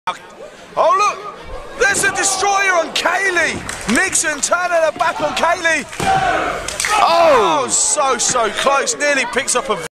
Oh look, there's a destroyer on Kaylee. Nixon turning her back on Kaylee. Oh, so close, nearly picks up a